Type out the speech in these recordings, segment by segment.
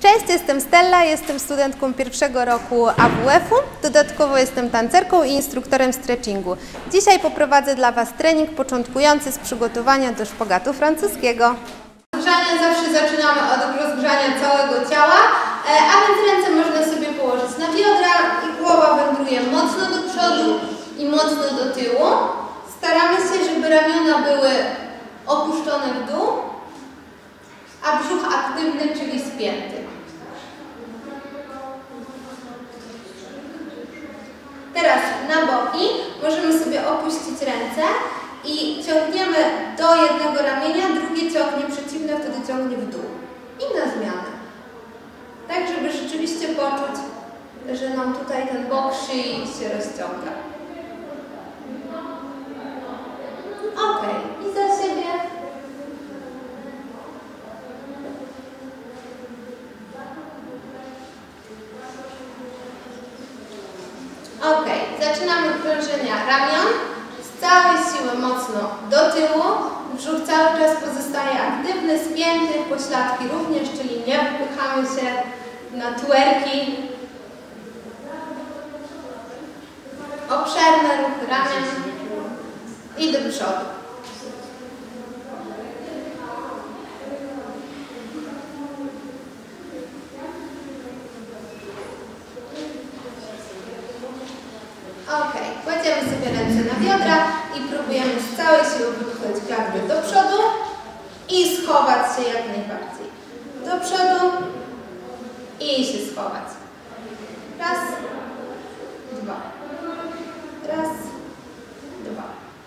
Cześć, jestem Stella, jestem studentką pierwszego roku AWF-u. Dodatkowo jestem tancerką i instruktorem stretchingu. Dzisiaj poprowadzę dla Was trening początkujący z przygotowania do szpagatu francuskiego. Rozgrzanie zawsze zaczynamy od rozgrzania całego ciała, a więc ręce można sobie położyć na biodra i głowa wędruje mocno do przodu i mocno do tyłu. Staramy się, żeby ramiona były opuszczone w dół, a brzuch aktywny, czyli spięty. Teraz na boki możemy sobie opuścić ręce i ciągniemy do jednego ramienia, drugie ciągnie przeciwne, wtedy ciągnie w dół. I na zmianę. Tak, żeby rzeczywiście poczuć, że nam tutaj ten bok szyi się rozciąga. Ok, i za siebie. Ok, zaczynamy krążenia ramion. Z całej siły mocno do tyłu. Brzuch cały czas pozostaje aktywny, spięty, pośladki również, czyli nie wpychamy się na twerki. Obszerne ruchy ramion i do przodu. Ok, kładziemy sobie ręce na biodra i próbujemy z całej siły wypchnąć klatkę do przodu i schować się jak najbardziej. Do przodu i się schować. Raz, dwa. Raz, dwa.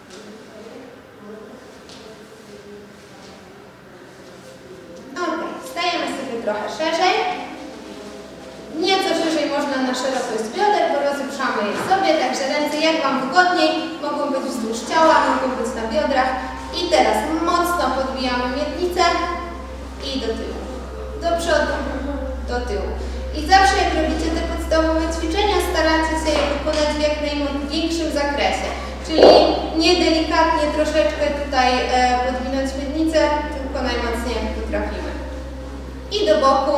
Ok, stajemy sobie trochę szerzej. Nieco szerzej można na szerokość bioder, bo rozruszamy je sobie, także ręce jak Wam wygodniej, mogą być wzdłuż ciała, mogą być na biodrach. I teraz mocno podbijamy miednicę i do tyłu. Do przodu, do tyłu. I zawsze jak robicie te podstawowe ćwiczenia, staracie się je wykonać w jak największym zakresie. Czyli nie delikatnie troszeczkę tutaj podwinąć miednicę, tylko najmocniej jak potrafimy. I do boku.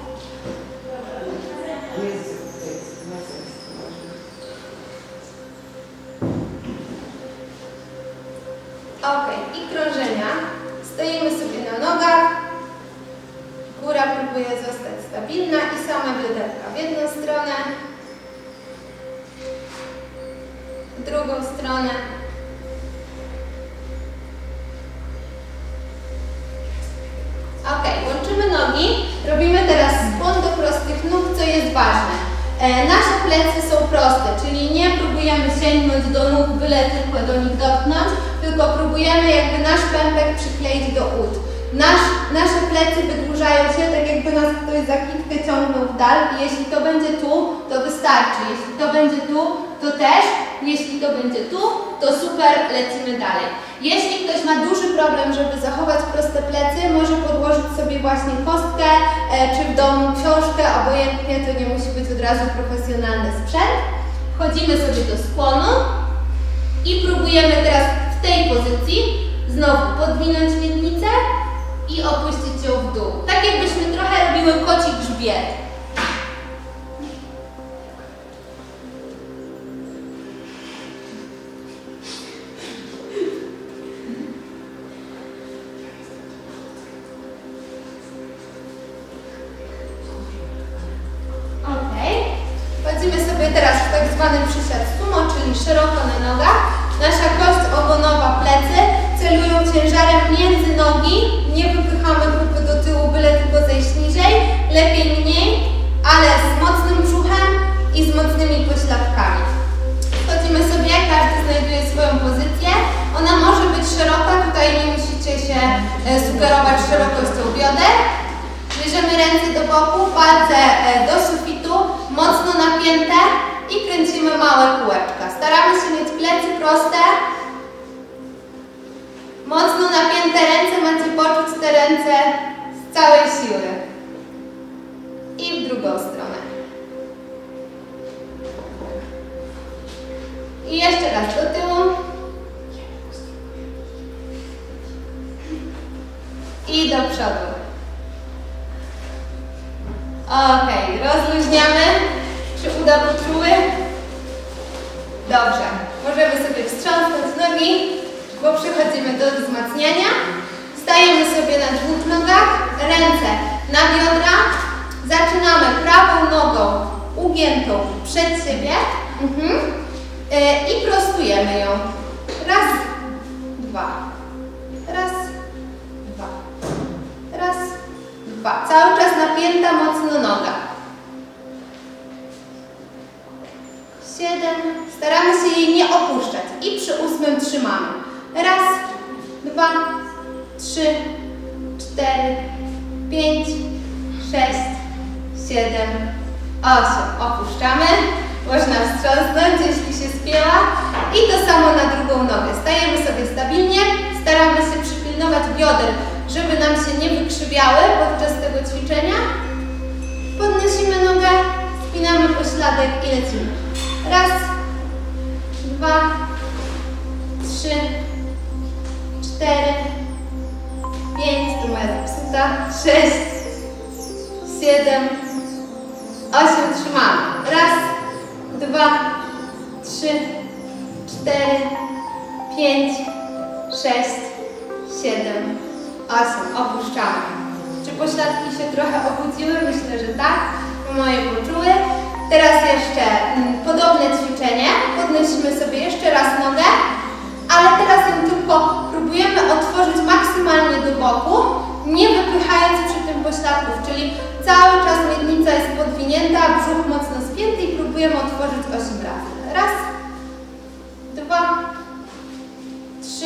Ok, i krążenia. Stoimy sobie na nogach. Góra próbuje zostać stabilna i same bioderka w jedną stronę, w drugą stronę. Ok, łączymy nogi. Robimy teraz skłon do prostych nóg, co jest ważne. Nasze plecy są proste, czyli nie próbujemy sięgnąć do nóg, byle tylko do nich dotknąć, tylko próbujemy jakby nasz pępek przykleić do ud. Nasze plecy wydłużają się, tak jakby nas ktoś za kitkę ciągnął w dal. I jeśli to będzie tu, to wystarczy. Jeśli to będzie tu, to też. Jeśli to będzie tu, to super, lecimy dalej. Jeśli ktoś ma duży problem, żeby zachować proste plecy, może podłożyć sobie właśnie kostkę, czy w domu książkę, obojętnie, to nie musi być od razu profesjonalny sprzęt. Wchodzimy sobie do skłonu i próbujemy teraz w tej pozycji znowu podwinąć miednicę i opuścić ją w dół. Tak jakbyśmy trochę robiły koci grzbiet. Ok. Wchodzimy sobie teraz w tak zwany przysiad sumo, czyli szeroko na nogach. Nasza kość ogonowa, plecy celują ciężarem między nogi. Nie wypychamy grupy do tyłu, byle tylko zejść niżej. Lepiej mniej, ale z mocnym brzuchem i z mocnymi pośladkami. Wchodzimy sobie, każdy znajduje swoją pozycję. Ona może być szeroka, tutaj nie musicie się sugerować szerokością bioder. Bierzemy ręce do boku, palce do sufitu, mocno napięte i kręcimy małe kółeczka. Staramy się mieć plecy proste. Mocno napięte ręce, macie poczuć te ręce z całej siły. I w drugą stronę. I jeszcze raz do tyłu. I do przodu. Ok, rozluźniamy. Czy uda poczuły? Dobrze. Możemy sobie wstrząsnąć nogi, bo przechodzimy do wzmacniania. Stajemy sobie na dwóch nogach, ręce na biodra. Zaczynamy prawą nogą ugiętą przed siebie i prostujemy ją. Raz, dwa. Raz, dwa. Raz, dwa. Cały czas napięta mocno noga. 7. Staramy się jej nie opuszczać. I przy 8 trzymamy. Raz, 2, 3, 4, 5, 6, 7, 8. Opuszczamy. Można wstrząsnąć, jeśli się spięła. I to samo na drugą nogę. Stajemy sobie stabilnie. Staramy się przypilnować bioder, żeby nam się nie wykrzywiały podczas tego ćwiczenia. Podnosimy nogę, spinamy pośladek i lecimy. Raz, 2, 3, 4, 5, tu moja zepsuta, 6, 7, 8, trzymamy. Raz, 2, 3, 4, 5, 6, 7, 8. Opuszczamy. Czy pośladki się trochę obudziły? Myślę, że tak. Moje poczuły. Teraz jeszcze podobne ćwiczenie. Podnosimy sobie jeszcze raz nogę, ale teraz ją tylko próbujemy otworzyć maksymalnie do boku, nie wypychając przy tym pośladków, czyli cały czas miednica jest podwinięta, brzuch mocno spięty i próbujemy otworzyć 8 razy. Raz, 2, 3,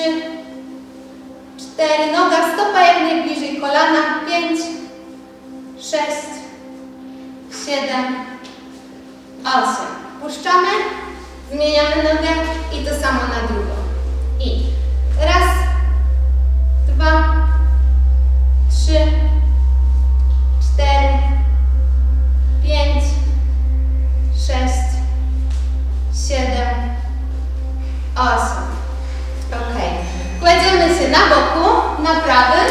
4, noga, stopa jak najbliżej kolana, 5, 6, 7, 8. Puszczamy, zmieniamy nogę i to samo na drugą. I raz, 2, 3, 4, 5, 6, 7, 8. Ok. Kładziemy się na boku, na prawym.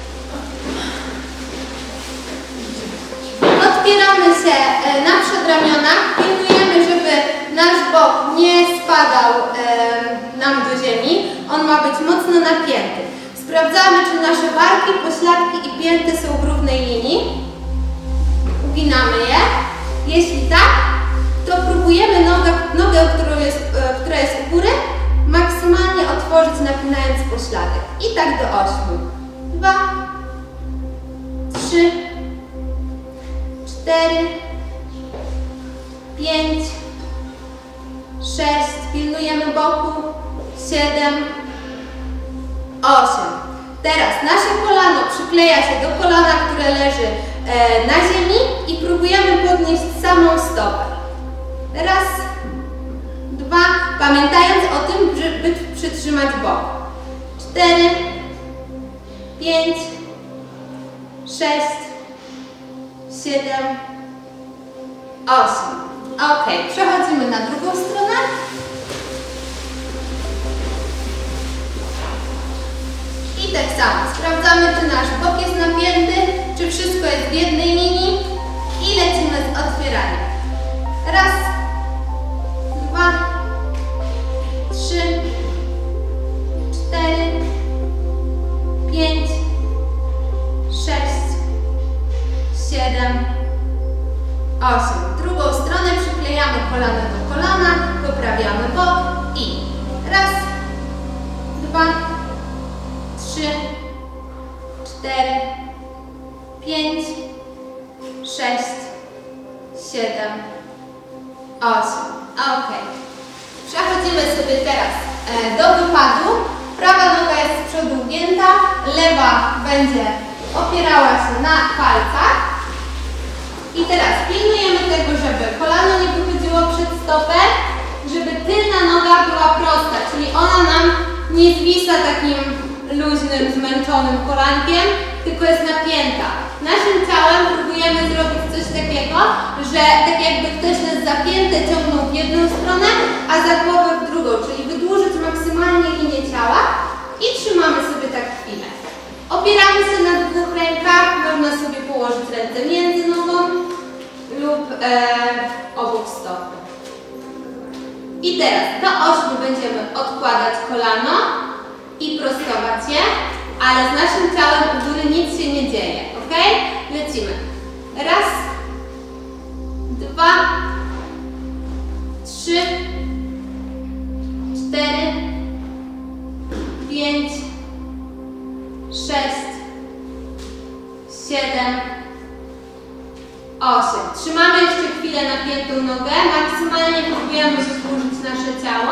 Odpieramy się na przedramionach. Pilnujemy, żeby nasz bok nie spadał nam do ziemi. On ma być mocno napięty. Sprawdzamy, czy nasze barki, pośladki i pięty są w równej linii. Uginamy je. Jeśli tak, to próbujemy nogę, która jest u góry, maksymalnie otworzyć, napinając pośladek. I tak do 8. 2, 3, 4, 5, 6, pilnujemy boku, 7, 8. Teraz nasze kolano przykleja się do kolana, które leży na ziemi i próbujemy podnieść samą stopę. Raz, 2, pamiętając o tym, żeby przytrzymać bok. 4, 5, 6, 7, 8. Ok, przechodzimy na drugą stronę. I tak samo sprawdzamy, czy nasz bok jest napięty, czy wszystko jest w jednej linii i lecimy z otwieraniem. Raz, 2, 3, 4, 5, 6, 7, 8. Drugą stronę przyklejamy kolano do kolana, poprawiamy bok i raz, 2, 3, 4, 5, 6, 7, 8. Ok. Przechodzimy sobie teraz do wypadu. Prawa noga jest z przodu ugięta, lewa będzie opierała się na palcach. I teraz pilnujemy tego, żeby kolano nie wychodziło przed stopę, żeby tylna noga była prosta, czyli ona nam nie zwisa takim luźnym, zmęczonym kolankiem, tylko jest napięta. Naszym ciałem próbujemy zrobić coś takiego, że tak jakby ktoś nas zapięte ciągnął w jedną stronę, a za głowę w drugą, czyli wydłużyć maksymalnie linię ciała i trzymamy sobie tak chwilę. Opieramy się na dwóch rękach, można sobie położyć ręce między nogą obok stopy. I teraz do 8 będziemy odkładać kolano i prostować je, ale z naszym ciałem u góry nic się nie dzieje, ok? Lecimy. Raz, 2, 3, 4, 5, 6, 7, 8. Trzymamy jeszcze chwilę napiętą nogę. Maksymalnie próbujemy zburzyć nasze ciało.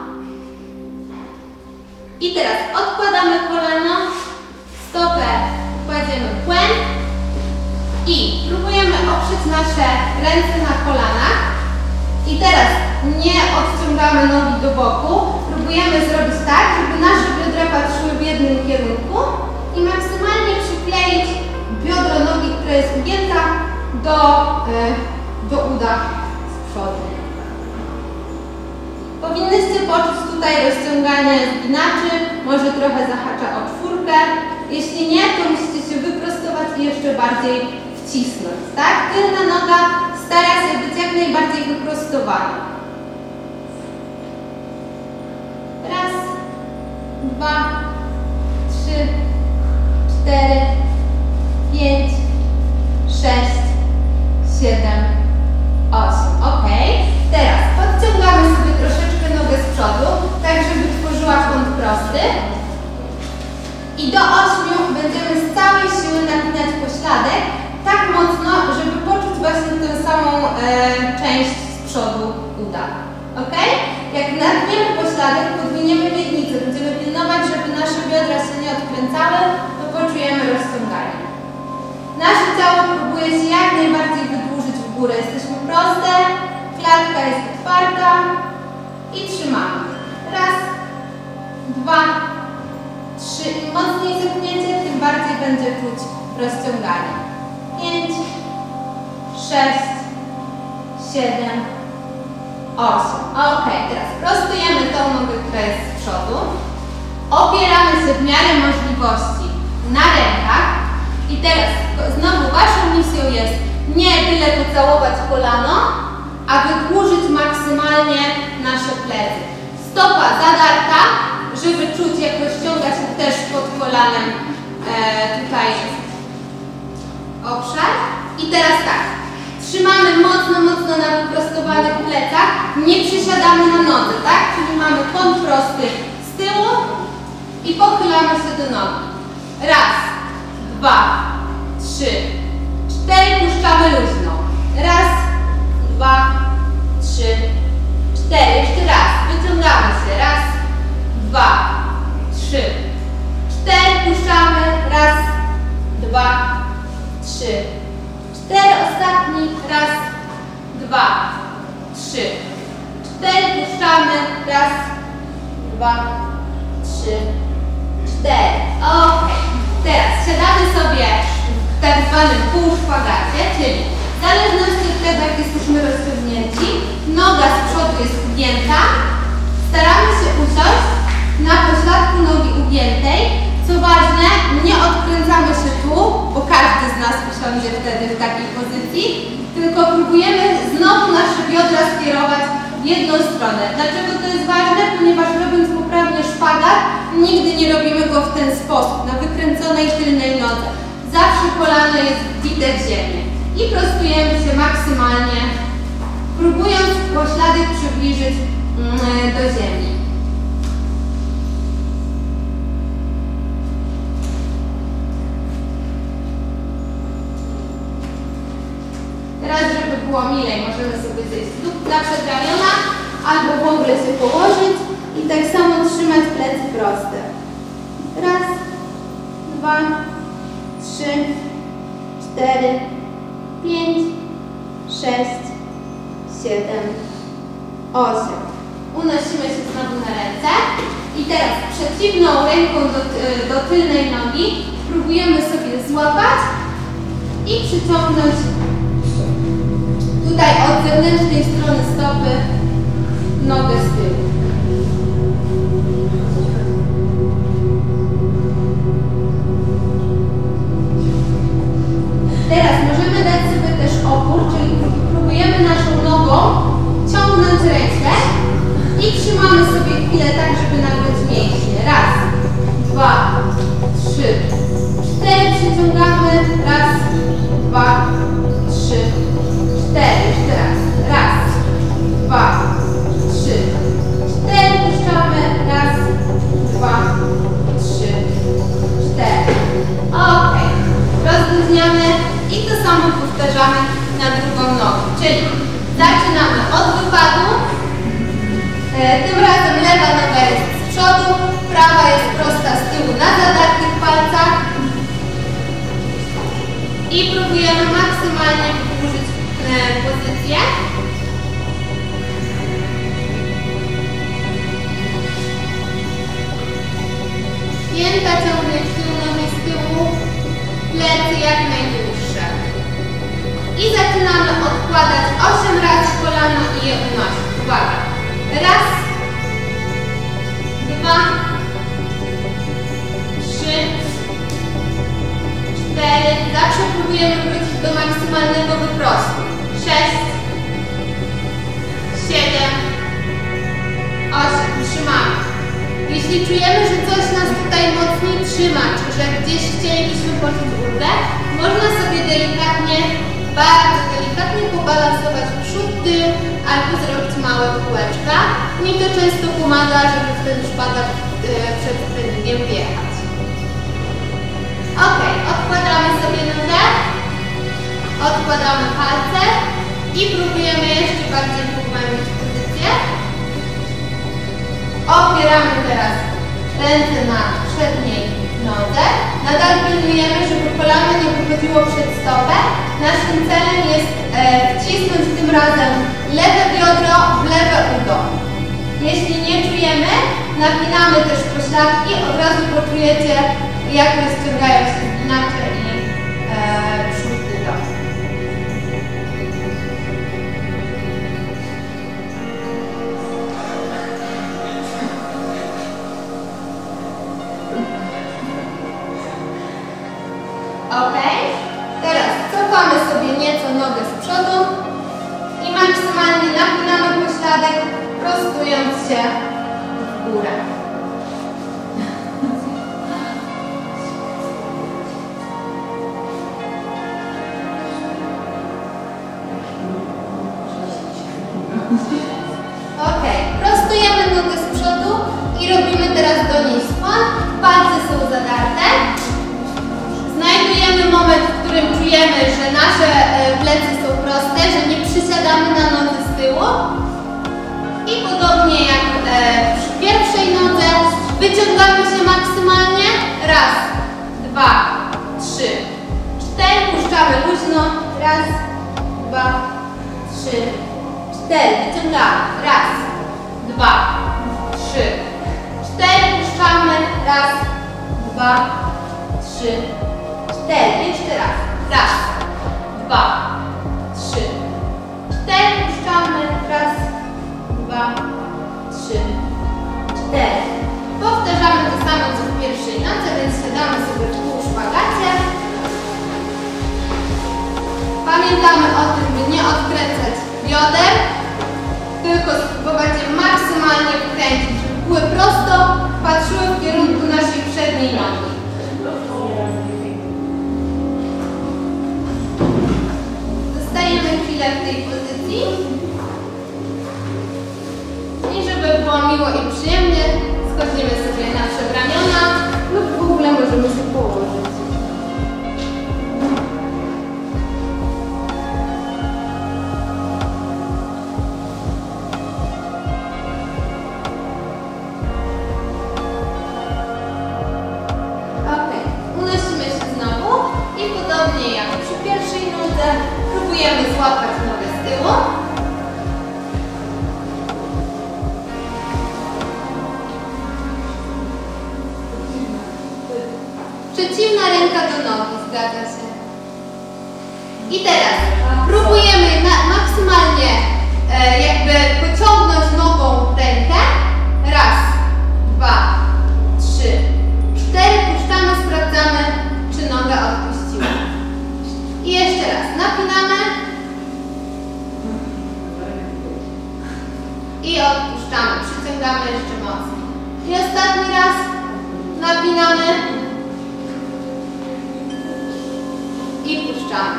I teraz odkładamy kolano, stopę kładziemy w kłęb i próbujemy oprzeć nasze ręce na kolanach. I teraz nie odciągamy nogi do boku. Próbujemy zrobić tak, żeby nasze biodra patrzyły w jednym kierunku i maksymalnie przykleić biodro nogi, która jest ugięta, do uda z przodu. Powinnyście poczuć tutaj rozciąganie zginaczy, może trochę zahacza o czwórkę. Jeśli nie, to musicie się wyprostować i jeszcze bardziej wcisnąć, tak? Tylna noga stara się być jak najbardziej wyprostowana. Raz, 2, 3, 4, 5, 6, 7, 8. Ok. Teraz podciągamy sobie troszeczkę nogę z przodu, tak żeby tworzyła kąt prosty. I do 8 będziemy z całej siły napinać pośladek, tak mocno, żeby poczuć właśnie tę samą część z przodu uda. Ok? Jak natniemy pośladek, podwiniemy miednicę, będziemy pilnować, żeby nasze biodra się nie odkręcały, to poczujemy rozciąganie. Nasze ciało próbuje się jak najbardziej wydłużyć w górę. Jesteśmy proste, klatka jest otwarta i trzymamy. Raz, 2, 3. Im mocniej zepniecie, tym bardziej będzie czuć rozciąganie. 5, 6, 7, 8. Ok, teraz prostujemy tą nogę, która jest z przodu. Opieramy się w miarę możliwości na rękach. I teraz znowu waszą misją jest nie tyle pocałować kolano, a wydłużyć maksymalnie nasze plecy. Stopa zadarta, żeby czuć, jak rozciąga się też pod kolanem tutaj obszar. I teraz tak, trzymamy mocno na wyprostowanych plecach, nie przysiadamy na nodze, tak? Czyli mamy kąt prosty z tyłu i pochylamy się do nogi. Raz, 2, 3, 4, puszczamy luźno. Raz, 2, 3, 4. Jeszcze raz, wyciągamy się. Raz, 2, 3, 4, puszczamy. Raz, 2, 3, 4. Ostatni. Raz, 2, 3, 4, puszczamy. Raz, 2, 3, 4. Ok. Teraz siadamy sobie w tak zwanym półszpagacie, czyli w zależności od tego, jak jesteśmy rozciągnięci, noga z przodu jest ugięta, staramy się usiąść na pośladku nogi ugiętej. Co ważne, nie odkręcamy się tu, bo każdy z nas usiądzie wtedy w takiej pozycji, tylko próbujemy znowu nasze biodra skierować w jedną stronę. Dlaczego to jest ważne? Ponieważ robiąc poprawnie szpagat, nigdy nie robimy go w ten sposób, na wykręconej tylnej nodze. Zawsze kolano jest wbite w ziemię. I prostujemy się maksymalnie, próbując pośladek przybliżyć do ziemi. Teraz, żeby było milej, możemy sobie zejść na przedramiona albo w ogóle się położyć i tak samo trzymać plecy proste. Raz, 2, 3, 4, 5, 6, 7, 8. Unosimy się znowu na ręce i teraz przeciwną ręką do tylnej nogi próbujemy sobie złapać i przyciągnąć tutaj od zewnętrznej strony stopy nogę z tyłu. Teraz możemy dać sobie też opór, czyli próbujemy powtarzamy na drugą nogę. Czyli zaczynamy od wypadu. Tym razem lewa noga jest z przodu, prawa jest prosta z tyłu na zadartych palcach. I próbujemy maksymalnie wydłużyć pozycję. Pięta ciągnie w tył, nogi z tyłu, plecy jak najdłuższe. I zaczynamy odkładać 8 razy kolano i je unosić. Uwaga. Raz, 2, 3, 4. Zawsze próbujemy wrócić do maksymalnego wyprostu. 6, 7, 8. Trzymamy. Jeśli czujemy, że coś nas tutaj mocniej trzyma, czy że gdzieś chcielibyśmy poczuć ulgę, można sobie delikatnie, bardzo delikatnie pobalansować przód, tył, albo zrobić małe kółeczka. Mi to często pomaga, żeby w ten szpagat przed treningiem wjechać. Ok, odkładamy sobie nogę, odkładamy palce i próbujemy jeszcze bardziej pogłębić pozycję. Opieramy teraz ręce na przedniej nodze. Nadal pilnujemy, żeby kolano nie wychodziło przed stopę. Naszym celem jest wcisnąć tym razem lewe biodro w lewe udo. Jeśli nie czujemy, napinamy też pośladki. Od razu poczujecie, jak rozciągają się zginacze i przód udo. Ok, teraz cofamy sobie nieco nogę z przodu i maksymalnie napinamy pośladek, prostując się w górę. Ok, prostujemy nogę z przodu i robimy teraz do niej skłon. Palce są zadarte. Znajdujemy moment, w którym czujemy, że nasze plecy są proste, że nie przysiadamy na nodze z tyłu. I podobnie jak przy pierwszej nodze, wyciągamy się maksymalnie. Raz, 2, 3, 4. Puszczamy luźno. Raz, 2, 3, 4. Wyciągamy. Raz, 2, 3, 4. Puszczamy. Raz, 2, 3, 4. Jeszcze raz. Raz, 2, 3, 4. Puszczamy. Raz, 2, 3, 4. Powtarzamy to samo co w pierwszej nodze, więc siadamy sobie w pół szpagacie. Pamiętamy o tym, by nie odkręcać bioder, tylko spróbować je maksymalnie wkręcić, żeby były prosto, patrzyły w kierunku naszej przedniej nogi. Zostajemy chwilę w tej pozycji. I żeby było miło i przyjemnie, schodzimy sobie na przedramiona lub w ogóle możemy się położyć. Ok, unosimy się znowu i podobnie jak przy pierwszej nodze próbujemy złapać nogę z tyłu. Przeciwna ręka do nogi, zgadza się. I teraz próbujemy maksymalnie jakby pociągnąć nogą rękę. Raz, 2, 3, 4. Puszczamy, sprawdzamy, czy noga odpuściła. I jeszcze raz napinamy. I odpuszczamy, przyciągamy jeszcze mocniej. I ostatni raz napinamy. I puszczamy.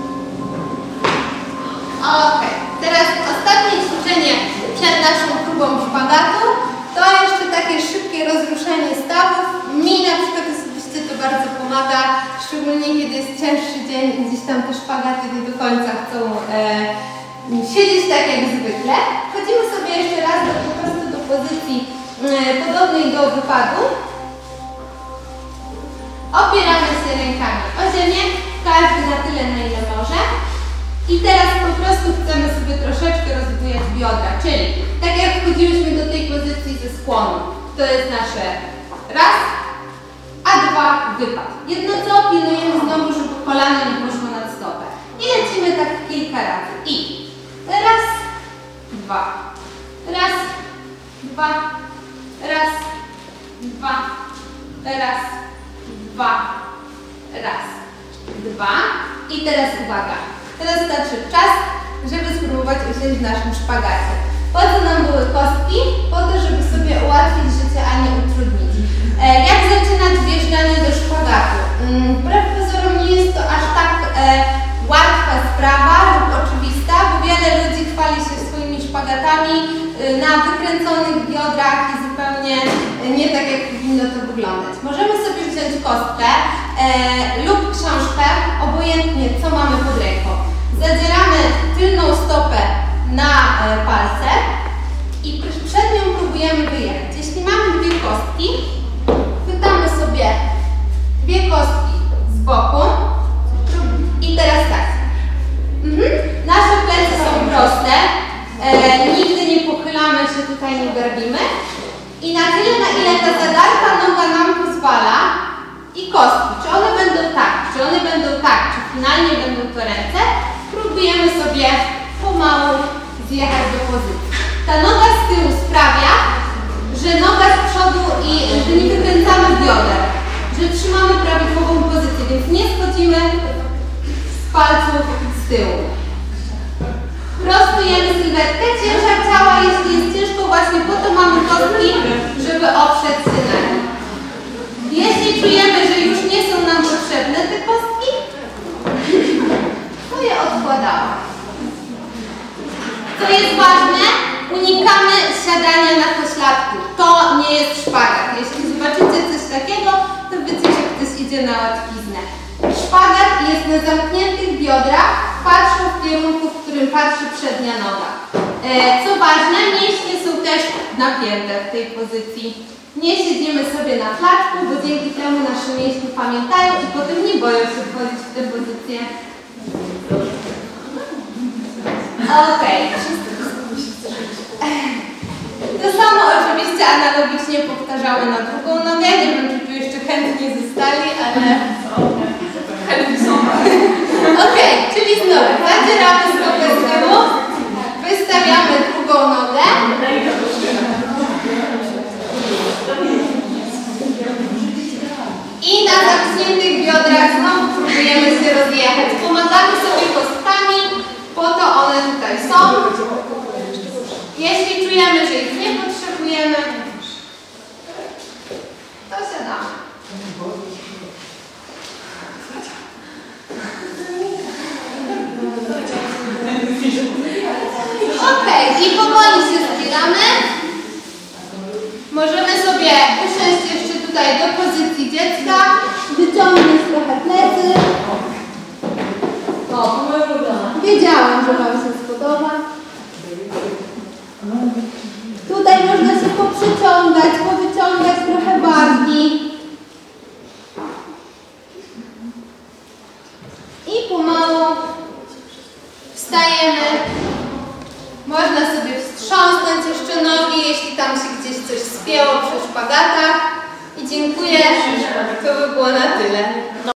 Ok, teraz ostatnie ćwiczenie przed naszą próbą szpagatu to jeszcze takie szybkie rozruszenie stawów. Mi na przykład osobiście to bardzo pomaga, szczególnie kiedy jest cięższy dzień i gdzieś tam te szpagaty nie do końca chcą siedzieć tak jak zwykle. Wchodzimy sobie jeszcze raz po prostu do pozycji podobnej do wypadu. Opieramy się rękami o ziemię, każdy na tyle, na ile może. I teraz po prostu chcemy sobie troszeczkę rozbujać biodra, czyli tak jak wchodziłyśmy do tej pozycji ze skłonu, to jest nasze raz, a dwa wypad. Jedno co, pilnujemy znowu, żeby kolano nie poszło nad stopę. I lecimy tak kilka razy. I raz, dwa, raz, dwa, raz, dwa, raz, dwa, raz, dwa. I teraz uwaga. Teraz nadszedł czas, żeby spróbować usiąść w naszym szpagacie. Po co nam były kostki? Po to, żeby sobie ułatwić życie, a nie utrudnić. Jak zaczynać wjeżdżanie do szpagatu? Wbrew pozorom nie jest to aż tak łatwa sprawa lub oczywista, bo wiele ludzi chwali się swoimi szpagatami na wykręconych biodrach i zupełnie nie tak, jak powinno to wyglądać. Możemy sobie wziąć kostkę lub książkę, obojętnie co mamy pod ręką. Zadzieramy tylną stopę na palce i przed nią próbujemy wyjechać. Jeśli mamy dwie kostki, chwytamy sobie dwie kostki z boku i teraz tak. Nasze plecy są proste, nigdy nie pochylamy się, tutaj nie garbimy i na tyle, na ile ta zadarta noga nam pozwala i kostki, czy one będą tak, czy finalnie będą to ręce, próbujemy sobie pomału zjechać do pozycji. Ta noga z tyłu sprawia, że noga z przodu i że nie wykręcamy bioder, że trzymamy prawidłową pozycję, więc nie schodzimy z palców z tyłu. Prostujemy sylwetkę, ciężar ciała, jeśli jest ciężko, właśnie po to mamy kostki, żeby oprzeć się na nie. Jeśli czujemy, że już nie są nam potrzebne te kostki, to je odkładamy. Co jest ważne, unikamy siadania na pośladku. To nie jest szpagat. Jeśli zobaczycie coś takiego, to wiecie, że ktoś idzie na łatwiznę. Szpagat jest na zamkniętych biodrach, patrzą w kierunku, w którym patrzy przednia noga. Co ważne, mięśnie są też napięte w tej pozycji. Nie siedzimy sobie na flaczku, bo dzięki temu nasze mięśnie pamiętają i potem nie boją się wchodzić w tę pozycję. Okej. To samo oczywiście analogicznie powtarzały na drugą nogę. Nie wiem, czy tu jeszcze chętnie zostali, ale chętni są. Okej, czyli znowu zadzieramy stopę z tyłu, wystawiamy drugą nogę. I na zamkniętych biodrach znowu próbujemy się rozjechać. Pomagamy sobie kostkami, po to one tutaj są. Jeśli czujemy, że ich nie potrzebujemy, to siadamy. Okej, i powoli się zbieramy. Możemy sobie usiąść jeszcze tutaj do pozycji dziecka, wyciągnąć trochę plecy. O, moja ulubiona. Wiedziałam, że Wam się spodoba. Tutaj można się poprzyciągać, powyciągać trochę barki. I pomału wstajemy. Można sobie wstrząsnąć jeszcze nogi, jeśli tam się gdzieś coś spięło przy szpagatach. I dziękuję, to by było na tyle.